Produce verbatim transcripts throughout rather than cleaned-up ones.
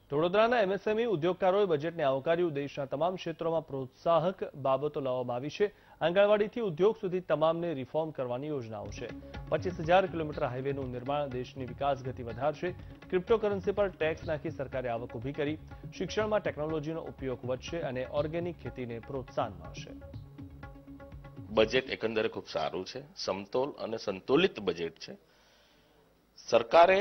વડોદરાના એમએસએમઈ ઉદ્યોગકારોએ બજેટને આવકાર્યું। દેશના તમામ ક્ષેત્રોમાં પ્રોત્સાહક બાબતો લાવવામાં આવી છે। આંગણવાડીથી ઉદ્યોગ સુધી તમામને રિફોર્મ કરવાની યોજનાઓ છે। પચીસ હજાર કિલોમીટર હાઈવેનું નિર્માણ દેશની વિકાસ ગતિ વધારશે। ક્રિપ્ટોકરન્સી પર ટેક્સ નાખી સરકારે આવક ઊભી કરી। શિક્ષણમાં ટેકનોલોજીનો ઉપયોગ વધશે અને ઓર્ગેનિક ખેતીને પ્રોત્સાહન મળશે। બજેટ એકંદરે ખૂબ સારું છે, સમતોલ અને સંતુલિત બજેટ છે। સરકારે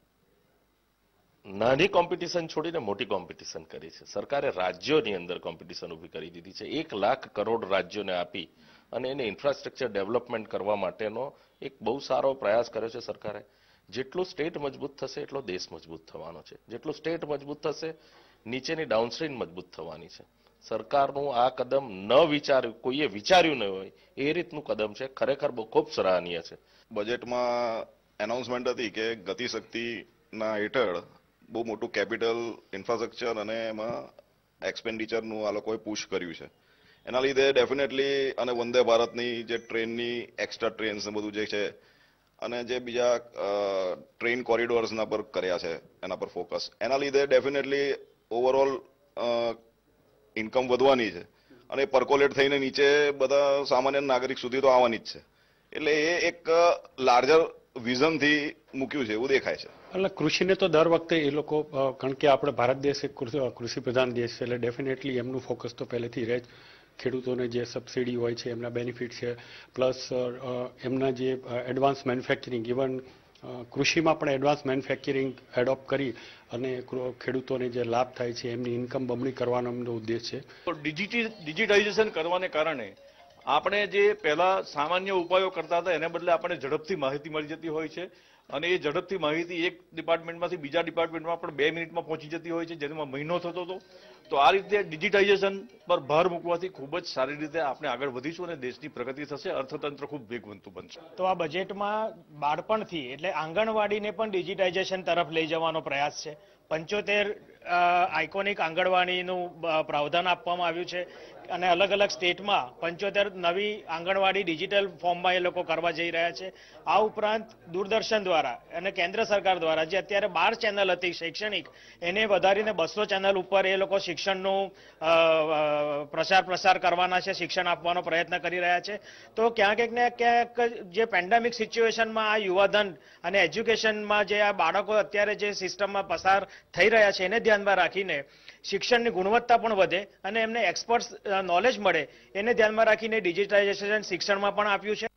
નાની કોમ્પિટિશન છોડીને મોટી કોમ્પિટિશન કરી છે। સરકારે રાજ્યોની અંદર કોમ્પિટિશન ઊભી કરી દીધી છે। એક લાખ કરોડ રાજ્યોને આપી અને એને ઇન્ફ્રાસ્ટ્રક્ચર ડેવલપમેન્ટ કરવા માટેનો એક બહુ સારો પ્રયાસ કર્યો છે સરકારે। જેટલું સ્ટેટ મજબૂત થશે એટલો દેશ મજબૂત થવાનો છે। જેટલું સ્ટેટ મજબૂત થશે નીચેની ડાઉનસ્ટ્રીમ મજબૂત થવાની છે। સરકારનું આ કદમ ન વિચાર્યું, કોઈએ વિચાર્યું ન હોય એ રીતનું કદમ છે। ખરેખર બહુ ખૂબ સરાહનીય છે। બજેટમાં એનાઉન્સમેન્ટ હતી કે ગતિશક્તિના હેઠળ બહુ મોટું કેપિટલ ઇન્ફ્રાસ્ટ્રક્ચર અને એમાં એક્સપેન્ડિચરનું આ લોકોએ પુશ કર્યું છે। એના લીધે ડેફિનેટલી અને વંદે ભારતની જે ટ્રેનની એક્સ્ટ્રા ટ્રેન્સ ને બધું જે છે અને જે બીજા ટ્રેન કોરિડોર્સના પર કર્યા છે એના પર ફોકસ, એના લીધે ડેફિનેટલી ઓવરઓલ ઇન્કમ વધવાની છે અને પર્કોલેટ થઈને નીચે બધા સામાન્ય નાગરિક સુધી તો આવવાની જ છે। એટલે એ એક લાર્જર વિઝનથી મૂક્યું છે એવું દેખાય છે। એટલે કૃષિને તો દર વખતે એ લોકો, કારણ કે આપણે ભારત દેશ એક કૃષિ પ્રધાન દેશ છે, એટલે ડેફિનેટલી એમનું ફોકસ તો પહેલેથી રહે જ। ખેડૂતોને જે સબસિડી હોય છે, એમના બેનિફિટ છે, પ્લસ એમના જે એડવાન્સ મેન્યુફેક્ચરિંગ, ઇવન કૃષિમાં પણ એડવાન્સ મેન્યુફેક્ચરિંગ એડોપ્ટ કરી અને ખેડૂતોને જે લાભ થાય છે એમની ઇન્કમ બમણી કરવાનો એમનો ઉદ્દેશ છે। ડિજિટાઇઝેશન કરવાને કારણે આપણે જે પહેલા સામાન્ય ઉપાયો કરતા હતા એને બદલે આપણે ઝડપથી માહિતી મળી જતી હોય છે અને એ ઝડપથી માહિતી એક ડિપાર્ટમેન્ટમાંથી બીજા ડિપાર્ટમેન્ટમાં પણ બે મિનિટમાં પહોંચી જતી હોય છે, જેમાં મહિનો થતો હતો। તો આ રીતે ડિજિટાઇઝેશન પર ભાર મૂકવાથી ખૂબ જ સારી રીતે આપણે આગળ વધીશું અને દેશની પ્રગતિ થશે, અર્થતંત્ર ખૂબ વેગવંતું બનશે। તો આ બજેટમાં બાળપણથી એટલે આંગણવાડીને પણ ડિજિટાઇઝેશન તરફ લઈ જવાનો પ્રયાસ છે। પંચોતેર આઇકોનિક આંગણવાડીનું પ્રાવધાન આપવામાં આવ્યું છે અને અલગ અલગ સ્ટેટમાં પંચોતેર નવી આંગણવાડી ડિજિટલ ફોર્મમાં એ લોકો કરવા જઈ રહ્યા છે। આ ઉપરાંત દૂરદર્શન દ્વારા અને કેન્દ્ર સરકાર દ્વારા જે અત્યારે બાર ચેનલ હતી શૈક્ષણિક, એને વધારીને બસો ચેનલ ઉપર એ લોકો શિક્ષણનું પ્રચાર પ્રસાર કરવાના છે, શિક્ષણ આપવાનો પ્રયત્ન કરી રહ્યા છે। તો ક્યાંક ને ક્યાંક જે પેન્ડેમિક સિચ્યુએશનમાં આ યુવાધન અને એજ્યુકેશનમાં જે આ બાળકો અત્યારે જે સિસ્ટમમાં પસાર થઈ રહ્યા છે એને ધ્યાનમાં રાખીને શિક્ષણની ગુણવત્તા પણ વધે અને એમને એક્સપર્ટ નોલેજ મળે, એને ધ્યાનમાં રાખીને ડિજિટાઇઝેશન શિક્ષણમાં પણ આપ્યું છે।